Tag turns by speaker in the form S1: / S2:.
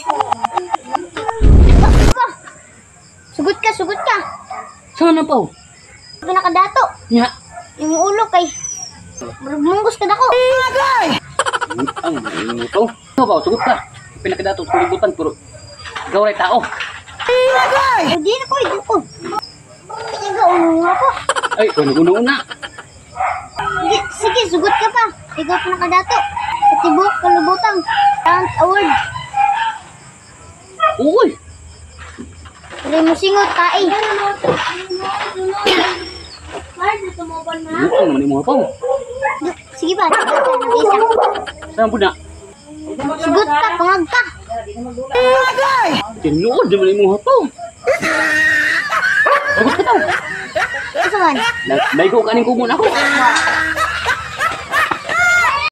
S1: Sugot ka, sugot ka.
S2: Sana pa?
S1: Pinakadato.
S2: Nya.
S1: Yung ulo kay munggos ka dako.
S2: Ang ito. Ano ba? Sugot ka. Pinakadato sa kulibutan pero ikaw rin tao.
S1: O di na ko, di ko. Ikaw, nga po.
S2: Ay, una.
S1: Sige, sugot ka pa. Ikaw pinakadato. Sa tibok, kalubutang. Talent award.
S2: Uy!
S1: Pwede mo singot, kain.
S2: Ano naman yung mga pa?
S1: Sige pa, sugot ka ng isa.
S2: Saan po na?
S1: Sugot ka, pangag ka.
S2: Tinuod naman yung mga pa. Bagus ka tau.
S1: Asa man?
S2: Naigo kanin ko muna ako.